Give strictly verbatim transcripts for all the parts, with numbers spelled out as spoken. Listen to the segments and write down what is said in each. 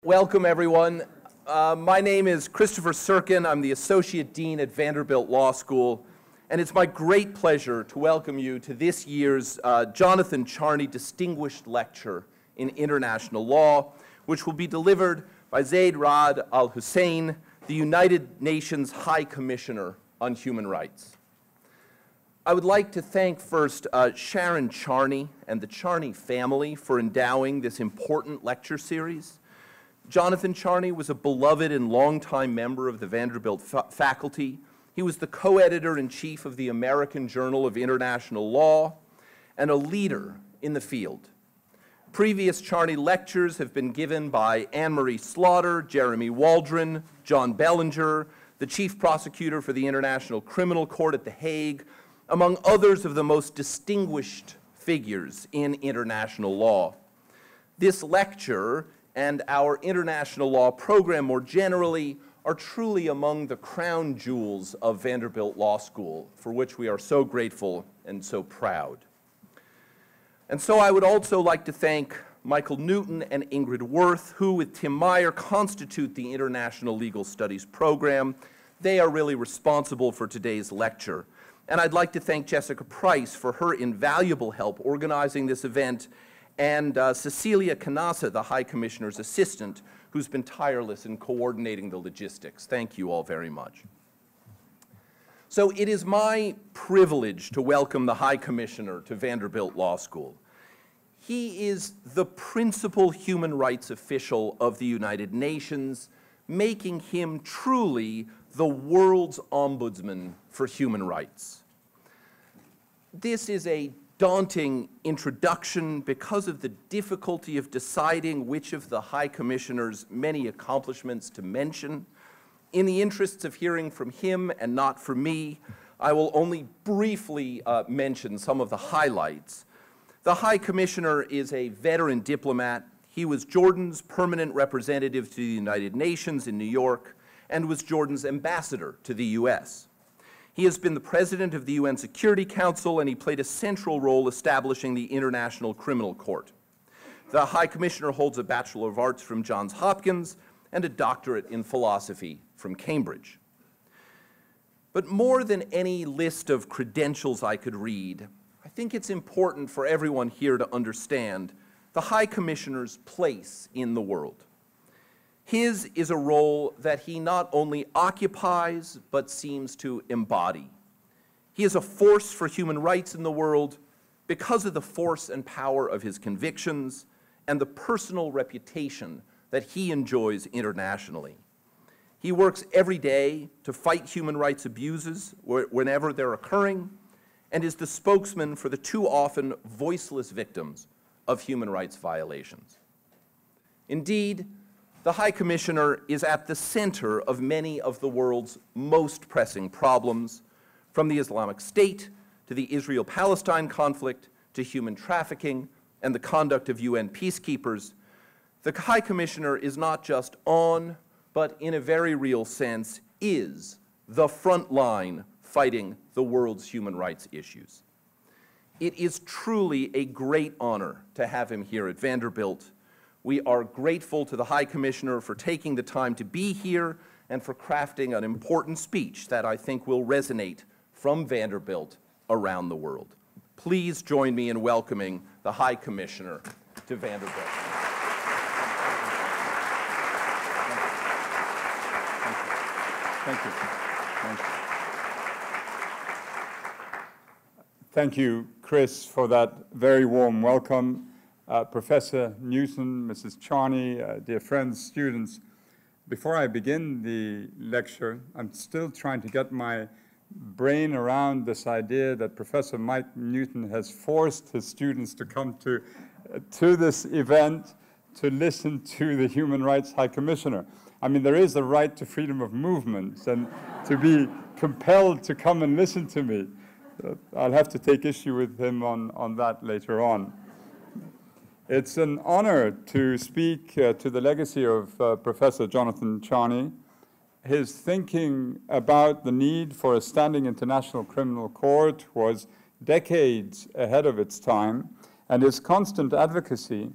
Welcome, everyone. Uh, my name is Christopher Sirkin. I'm the Associate Dean at Vanderbilt Law School, and it's my great pleasure to welcome you to this year's uh, Jonathan Charney Distinguished Lecture in International Law, which will be delivered by Zeid Al Hussein, the United Nations High Commissioner on Human Rights. I would like to thank first uh, Sharon Charney and the Charney family for endowing this important lecture series. Jonathan Charney was a beloved and longtime member of the Vanderbilt fa faculty. He was the co-editor-in-chief of the American Journal of International Law and a leader in the field. Previous Charney lectures have been given by Anne-Marie Slaughter, Jeremy Waldron, John Bellinger, the chief prosecutor for the International Criminal Court at The Hague, among others of the most distinguished figures in international law. This lecture and our international law program more generally are truly among the crown jewels of Vanderbilt Law School, for which we are so grateful and so proud. And so I would also like to thank Michael Newton and Ingrid Worth, who with Tim Meyer constitute the International Legal Studies program. They are really responsible for today's lecture. And I'd like to thank Jessica Price for her invaluable help organizing this event, and uh, Cecilia Canassa, the High Commissioner's assistant, who's been tireless in coordinating the logistics. Thank you all very much. So it is my privilege to welcome the High Commissioner to Vanderbilt Law School. He is the principal human rights official of the United Nations, making him truly the world's ombudsman for human rights. This is a daunting introduction because of the difficulty of deciding which of the High Commissioner's many accomplishments to mention. In the interests of hearing from him and not from me, I will only briefly uh, mention some of the highlights. The High Commissioner is a veteran diplomat. He was Jordan's permanent representative to the United Nations in New York and was Jordan's ambassador to the U S. He has been the president of the U N Security Council, and he played a central role establishing the International Criminal Court. The High Commissioner holds a Bachelor of Arts from Johns Hopkins and a doctorate in philosophy from Cambridge. But more than any list of credentials I could read, I think it's important for everyone here to understand the High Commissioner's place in the world. His is a role that he not only occupies, but seems to embody. He is a force for human rights in the world because of the force and power of his convictions and the personal reputation that he enjoys internationally. He works every day to fight human rights abuses whenever they're occurring, and is the spokesman for the too often voiceless victims of human rights violations. Indeed, the High Commissioner is at the center of many of the world's most pressing problems, from the Islamic State to the Israel-Palestine conflict to human trafficking and the conduct of U N peacekeepers. The High Commissioner is not just on, but in a very real sense is the front line fighting the world's human rights issues. It is truly a great honor to have him here at Vanderbilt. We are grateful to the High Commissioner for taking the time to be here and for crafting an important speech that I think will resonate from Vanderbilt around the world. Please join me in welcoming the High Commissioner to Vanderbilt. Thank you. Thank you. Thank you, Chris, for that very warm welcome. Uh, Professor Newton, Missus Charney, uh, dear friends, students, before I begin the lecture, I'm still trying to get my brain around this idea that Professor Mike Newton has forced his students to come to, uh, to this event to listen to the Human Rights High Commissioner. I mean, there is the right to freedom of movement, and to be compelled to come and listen to me, uh, I'll have to take issue with him on, on that later on. It's an honor to speak uh, to the legacy of uh, Professor Jonathan Charney. His thinking about the need for a standing international criminal court was decades ahead of its time, and his constant advocacy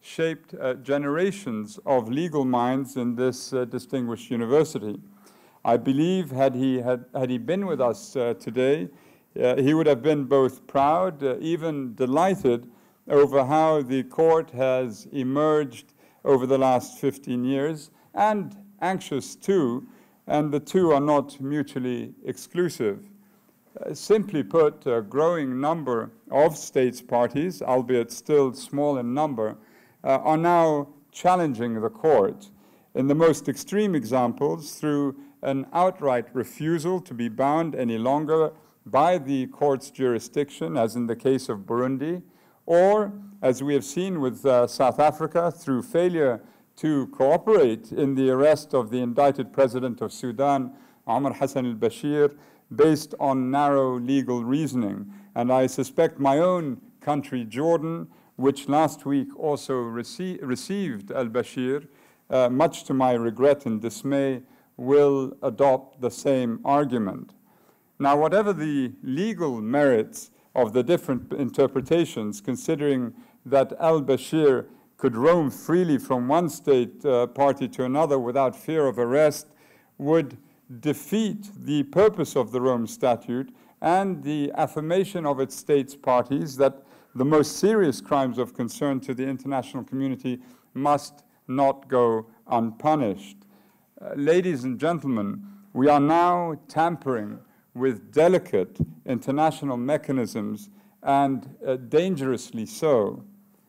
shaped uh, generations of legal minds in this uh, distinguished university. I believe had he, had, had he been with us uh, today, uh, he would have been both proud, uh, even delighted over how the court has emerged over the last fifteen years, and anxious too, and the two are not mutually exclusive. Uh, simply put, a growing number of states parties, albeit still small in number, uh, are now challenging the court. In the most extreme examples, through an outright refusal to be bound any longer by the court's jurisdiction, as in the case of Burundi, or, as we have seen with uh, South Africa, through failure to cooperate in the arrest of the indicted president of Sudan, Omar Hassan al-Bashir, based on narrow legal reasoning. And I suspect my own country, Jordan, which last week also rece received al-Bashir, uh, much to my regret and dismay, will adopt the same argument. Now, whatever the legal merits of the different interpretations, considering that al-Bashir could roam freely from one state uh, party to another without fear of arrest, would defeat the purpose of the Rome Statute and the affirmation of its states parties that the most serious crimes of concern to the international community must not go unpunished. Uh, ladies and gentlemen, we are now tampering with delicate international mechanisms, and uh, dangerously so.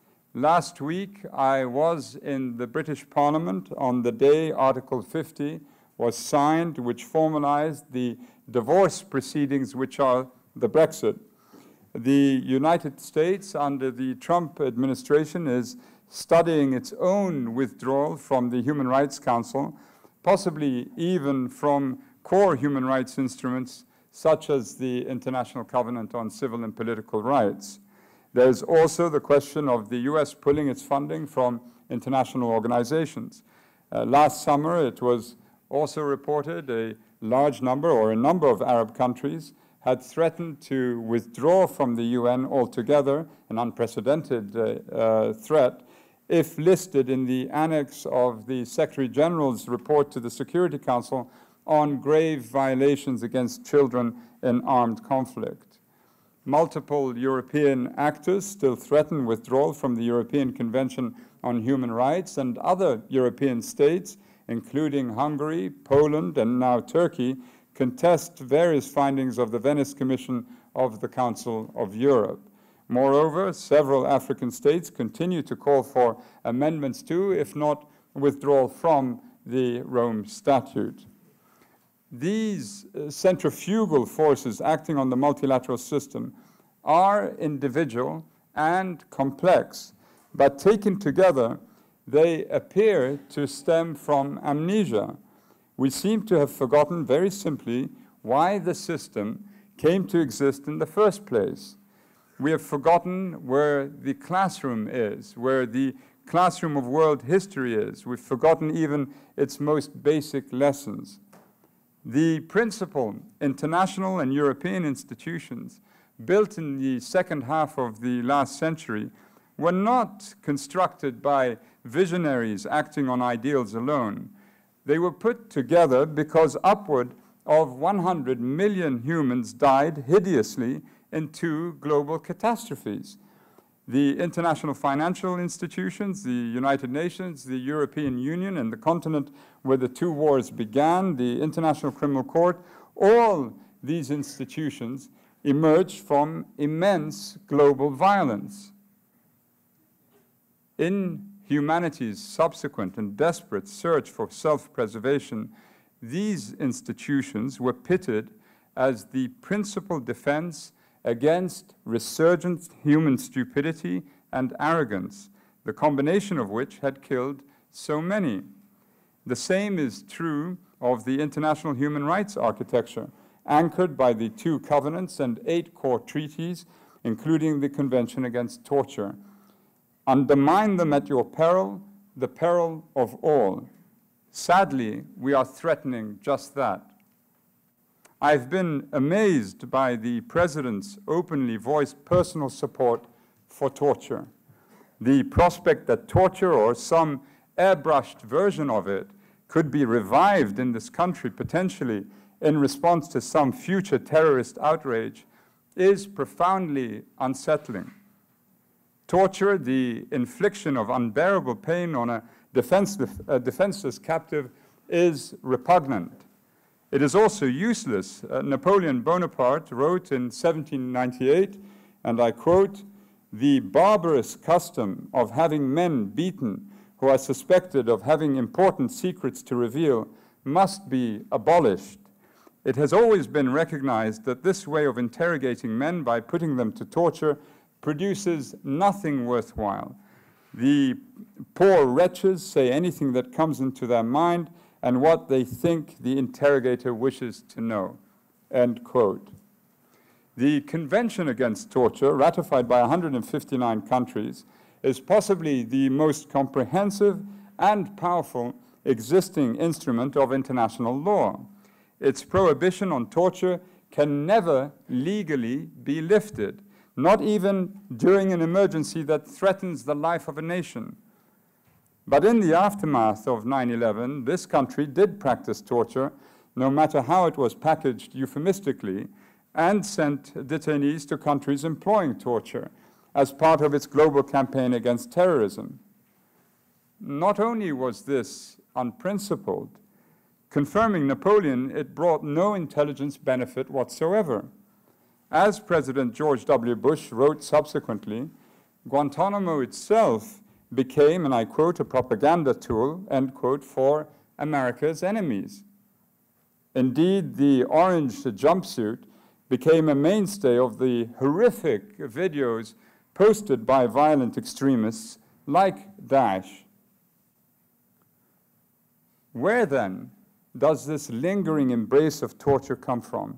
Last week, I was in the British Parliament on the day Article fifty was signed, which formalized the divorce proceedings, which are the Brexit. The United States, under the Trump administration, is studying its own withdrawal from the Human Rights Council, possibly even from core human rights instruments such as the International Covenant on Civil and Political Rights. There's also the question of the U S pulling its funding from international organizations. Uh, last summer, it was also reported a large number or a number of Arab countries had threatened to withdraw from the U N altogether, an unprecedented uh, uh, threat, if listed in the annex of the Secretary General's report to the Security Council on grave violations against children in armed conflict. Multiple European actors still threaten withdrawal from the European Convention on Human Rights, and other European states, including Hungary, Poland, and now Turkey, contest various findings of the Venice Commission of the Council of Europe. Moreover, several African states continue to call for amendments to, if not withdrawal from, the Rome Statute. These uh, centrifugal forces acting on the multilateral system are individual and complex, but taken together, they appear to stem from amnesia. We seem to have forgotten very simply why the system came to exist in the first place. We have forgotten where the classroom is, where the classroom of world history is. We've forgotten even its most basic lessons. The principal international and European institutions built in the second half of the last century were not constructed by visionaries acting on ideals alone. They were put together because upward of one hundred million humans died hideously in two global catastrophes. The international financial institutions, the United Nations, the European Union, and the continent where the two wars began, the International Criminal Court, all these institutions emerged from immense global violence. In humanity's subsequent and desperate search for self-preservation, these institutions were pitted as the principal defense against resurgent human stupidity and arrogance, the combination of which had killed so many. The same is true of the international human rights architecture, anchored by the two covenants and eight core treaties, including the Convention Against Torture. Undermine them at your peril, the peril of all. Sadly, we are threatening just that. I've been amazed by the President's openly voiced personal support for torture. The prospect that torture or some airbrushed version of it could be revived in this country potentially in response to some future terrorist outrage is profoundly unsettling. Torture, the infliction of unbearable pain on a defenseless, a defenseless captive, is repugnant. It is also useless. Uh, Napoleon Bonaparte wrote in seventeen ninety-eight, and I quote, "The barbarous custom of having men beaten who are suspected of having important secrets to reveal must be abolished. It has always been recognized that this way of interrogating men by putting them to torture produces nothing worthwhile. The poor wretches say anything that comes into their mind and what they think the interrogator wishes to know," end quote. The Convention Against Torture, ratified by one hundred fifty-nine countries, is possibly the most comprehensive and powerful existing instrument of international law. Its prohibition on torture can never legally be lifted, not even during an emergency that threatens the life of a nation. But in the aftermath of nine eleven, this country did practice torture, no matter how it was packaged euphemistically, and sent detainees to countries employing torture as part of its global campaign against terrorism. Not only was this unprincipled, confirming Napoleon, it brought no intelligence benefit whatsoever. As President George W. Bush wrote subsequently, Guantanamo itself became, and I quote, "a propaganda tool," end quote, for America's enemies. Indeed, the orange jumpsuit became a mainstay of the horrific videos posted by violent extremists like Daesh. Where then does this lingering embrace of torture come from?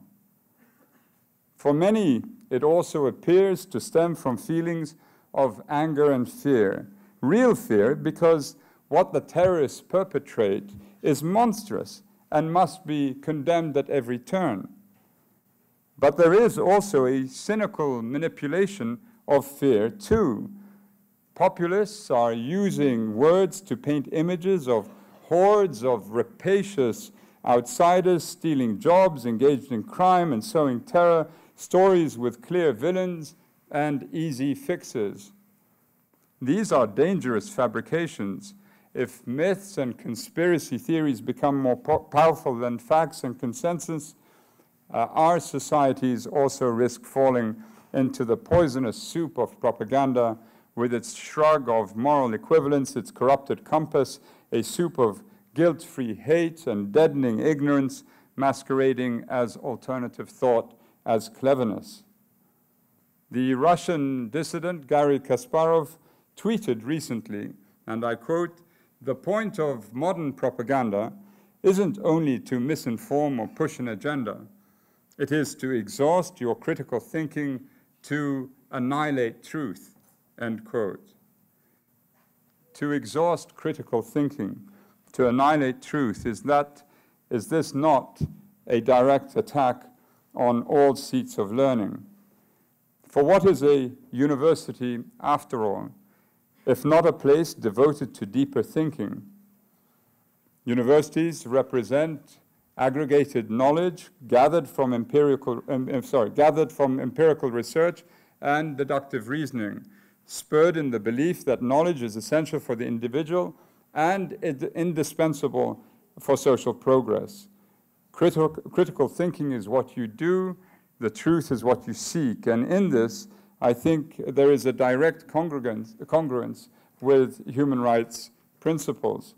For many, it also appears to stem from feelings of anger and fear. Real fear, because what the terrorists perpetrate is monstrous and must be condemned at every turn. But there is also a cynical manipulation of fear, too. Populists are using words to paint images of hordes of rapacious outsiders stealing jobs, engaged in crime and sowing terror, stories with clear villains and easy fixes. These are dangerous fabrications. If myths and conspiracy theories become more po- powerful than facts and consensus, uh, our societies also risk falling into the poisonous soup of propaganda with its shrug of moral equivalence, its corrupted compass, a soup of guilt-free hate and deadening ignorance masquerading as alternative thought, as cleverness. The Russian dissident Garry Kasparov tweeted recently, and I quote, "The point of modern propaganda isn't only to misinform or push an agenda. It is to exhaust your critical thinking, to annihilate truth," end quote. To exhaust critical thinking, to annihilate truth, is that, is this not a direct attack on all seats of learning? For what is a university, after all, if not a place devoted to deeper thinking? Universities represent aggregated knowledge gathered from empirical, um, sorry, gathered from empirical research and deductive reasoning, spurred in the belief that knowledge is essential for the individual and indispensable for social progress. Critical, critical thinking is what you do, the truth is what you seek, and in this, I think there is a direct congruence, congruence with human rights principles.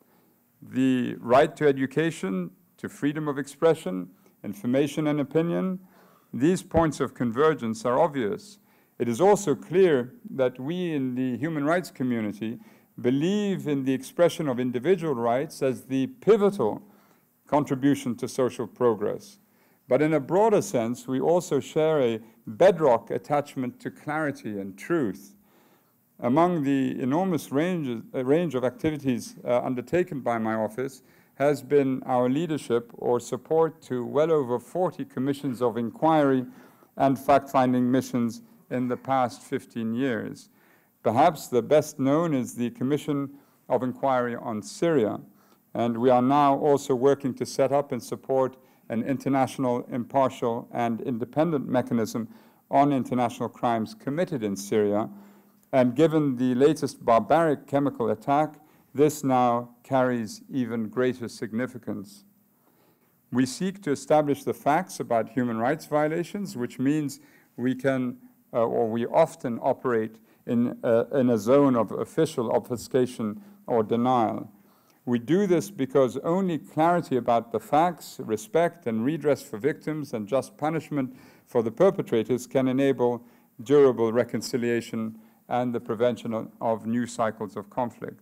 The right to education, to freedom of expression, information and opinion, these points of convergence are obvious. It is also clear that we in the human rights community believe in the expression of individual rights as the pivotal contribution to social progress. But in a broader sense, we also share a bedrock attachment to clarity and truth. Among the enormous range, uh, range of activities uh, undertaken by my office has been our leadership or support to well over forty commissions of inquiry and fact-finding missions in the past fifteen years. Perhaps the best known is the Commission of Inquiry on Syria, and we are now also working to set up and support an international, impartial, and independent mechanism on international crimes committed in Syria. And given the latest barbaric chemical attack, this now carries even greater significance. We seek to establish the facts about human rights violations, which means we can, uh, or we often operate in, uh, in a zone of official obfuscation or denial. We do this because only clarity about the facts, respect and redress for victims, and just punishment for the perpetrators can enable durable reconciliation and the prevention of, of new cycles of conflict.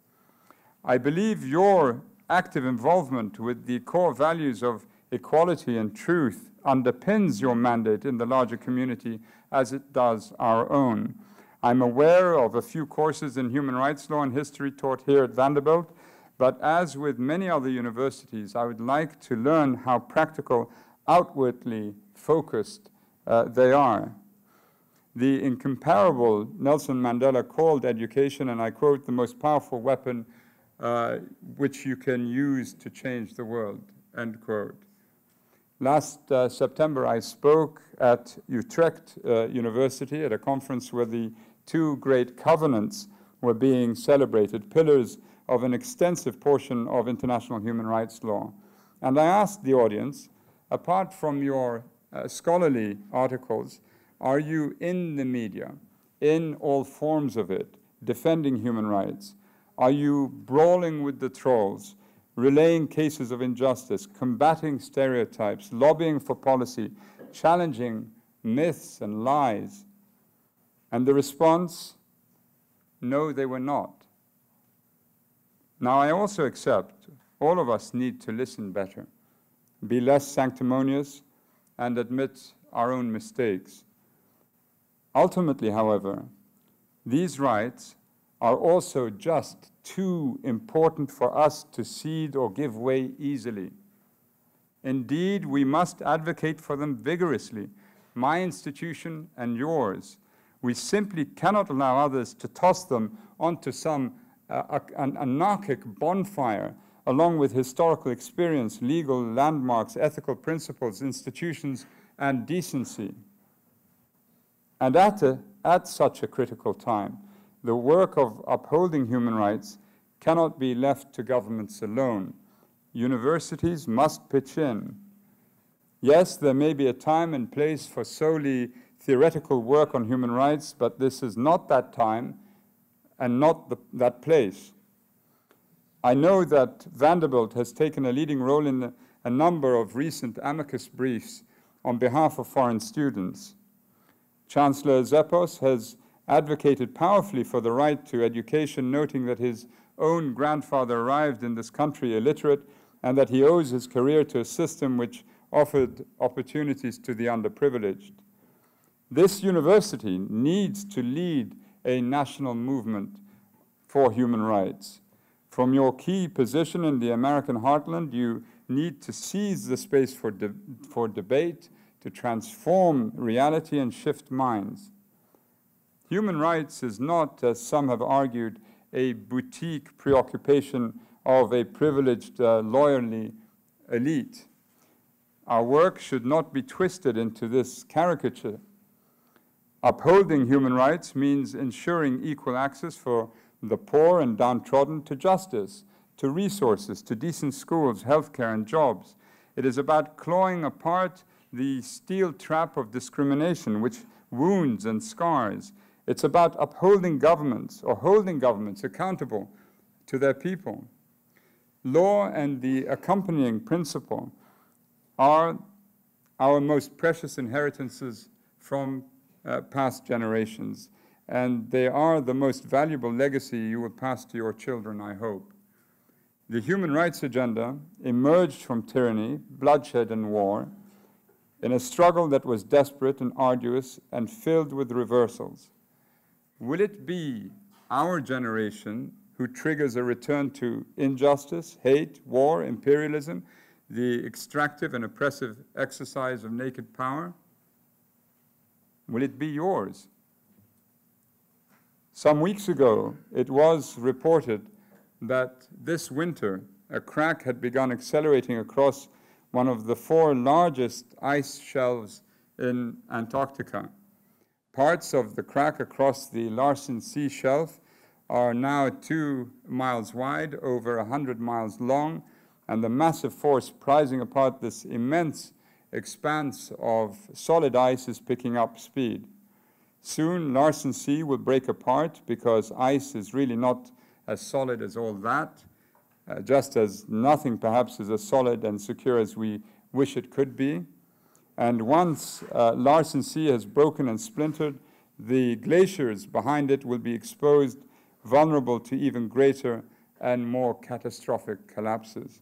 I believe your active involvement with the core values of equality and truth underpins your mandate in the larger community as it does our own. I'm aware of a few courses in human rights law and history taught here at Vanderbilt, but as with many other universities, I would like to learn how practical, outwardly focused uh, they are. The incomparable Nelson Mandela called education, and I quote, the most powerful weapon uh, which you can use to change the world, end quote. Last uh, September, I spoke at Utrecht uh, University at a conference where the two great covenants were being celebrated, pillars of an extensive portion of international human rights law. And I asked the audience, apart from your uh, scholarly articles, are you in the media, in all forms of it, defending human rights? Are you brawling with the trolls, relaying cases of injustice, combating stereotypes, lobbying for policy, challenging myths and lies? And the response, no, they were not. Now, I also accept all of us need to listen better, be less sanctimonious, and admit our own mistakes. Ultimately, however, these rights are also just too important for us to cede or give way easily. Indeed, we must advocate for them vigorously, my institution and yours. We simply cannot allow others to toss them onto some uh, an anarchic bonfire, along with historical experience, legal landmarks, ethical principles, institutions, and decency. And at, a, at such a critical time, the work of upholding human rights cannot be left to governments alone. Universities must pitch in. Yes, there may be a time and place for solely theoretical work on human rights, but this is not that time and not the, that place. I know that Vanderbilt has taken a leading role in the, a number of recent amicus briefs on behalf of foreign students. Chancellor Zeppos has advocated powerfully for the right to education, noting that his own grandfather arrived in this country illiterate and that he owes his career to a system which offered opportunities to the underprivileged. This university needs to lead a national movement for human rights. From your key position in the American heartland, you need to seize the space for, de for debate, to transform reality and shift minds. Human rights is not, as some have argued, a boutique preoccupation of a privileged, uh, lawyerly elite. Our work should not be twisted into this caricature. Upholding human rights means ensuring equal access for the poor and downtrodden to justice, to resources, to decent schools, healthcare, and jobs. It is about clawing apart the steel trap of discrimination, which wounds and scars. It's about upholding governments or holding governments accountable to their people. Law and the accompanying principle are our most precious inheritances from uh, past generations, and they are the most valuable legacy you will pass to your children, I hope. The human rights agenda emerged from tyranny, bloodshed, and war in a struggle that was desperate and arduous and filled with reversals. Will it be our generation who triggers a return to injustice, hate, war, imperialism, the extractive and oppressive exercise of naked power? Will it be yours? Some weeks ago, it was reported that this winter, a crack had begun accelerating across one of the four largest ice shelves in Antarctica. Parts of the crack across the Larsen C shelf are now two miles wide, over one hundred miles long, and the massive force prizing apart this immense expanse of solid ice is picking up speed. Soon, Larsen C will break apart because ice is really not as solid as all that, uh, just as nothing perhaps is as solid and secure as we wish it could be. And once uh, Larsen C has broken and splintered, the glaciers behind it will be exposed, vulnerable to even greater and more catastrophic collapses.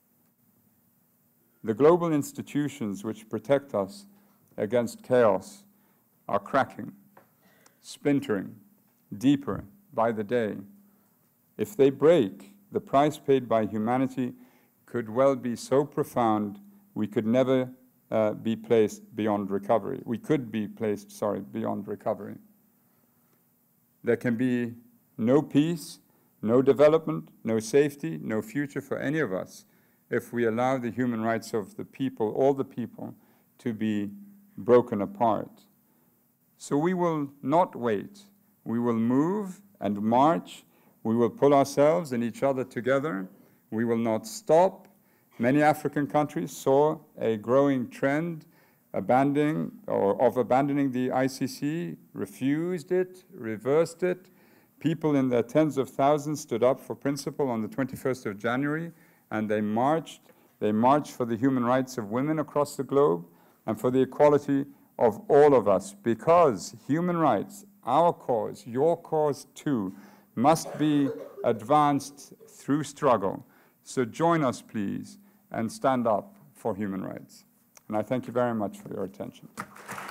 The global institutions which protect us against chaos are cracking, splintering, deeper by the day. If they break, the price paid by humanity could well be so profound we could never uh, be placed beyond recovery. We could be placed, sorry, beyond recovery. There can be no peace, no development, no safety, no future for any of us if we allow the human rights of the people, all the people, to be broken apart. So we will not wait. We will move and march. We will pull ourselves and each other together. We will not stop. Many African countries saw a growing trend abandoning or of abandoning the I C C, refused it, reversed it. People in their tens of thousands stood up for principle on the twenty-first of January, and they marched. They marched for the human rights of women across the globe and for the equality of all of us, because human rights, our cause, your cause too, must be advanced through struggle. So join us, please, and stand up for human rights. And I thank you very much for your attention.